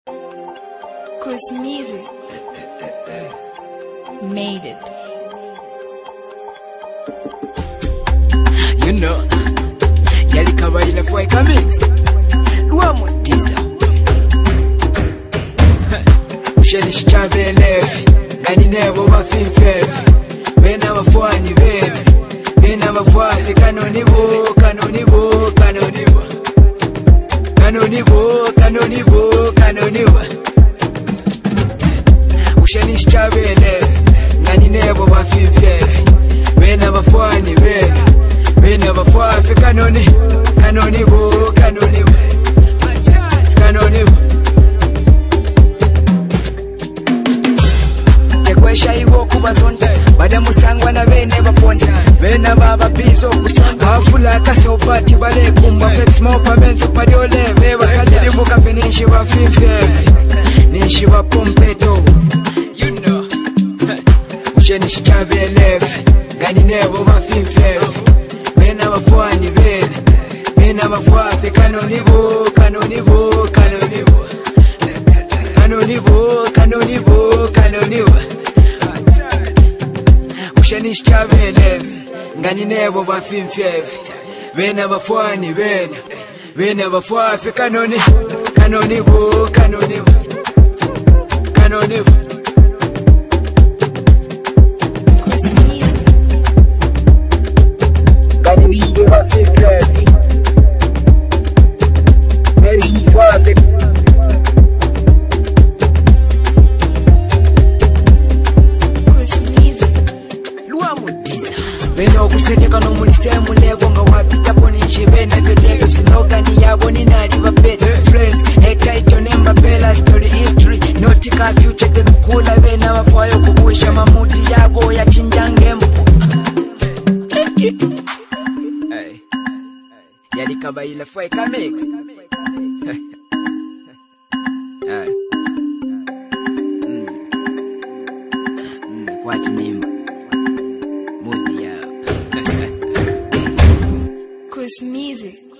'Cause music made it. You know, yali kawaila fue kamix. Luamo tiza. Usheli shichabele, gani nebo bafimfe. Bena bafwani bene, bena bafwafi kanonibo, kanonibo, kanonibo. Kanonibo, kanonibo, kanonibo. Usheli shichabele, gani nebo bafimfe. Bena bafwani bene, bena bafwafi kanoni, kanonibo, kanonibo, kanonibo. Tekwesha iwo kubazonda, bada musangwa na bene baponda. Bena baba bizo kusonda, afula kasopati bale kumba. Flex mopa menzo padiole, beba kajiri buka finishi wa fife. Nishi wa pompeto, you know. Usheni shichabele, gani nebo wa fife. Bena bafwani bene, bena bafwafi kanonibo, kanonibo, kanonibo. Kanonibo, kanonibo, kanonibo. Usheni shichabele, ngani nebo bafimfe. Bena bafwani bene, bena bafwafi kanoni, kanonibo, kanonibo, kanonibo. 'Cause music Gani nebo bafimfe, bena bafwafi. 'cause music Beno kuseneka no mulisemu lego nga wapita ponishe bena feteke slogan yabo ni nali bapete friends title nemba bela story history not ka future te kula bena bafayo kubusha mamuti yabo ya chinjange mpo hey yali kabaila fue ka mix hey kwa chinimba muti yabo 'cause music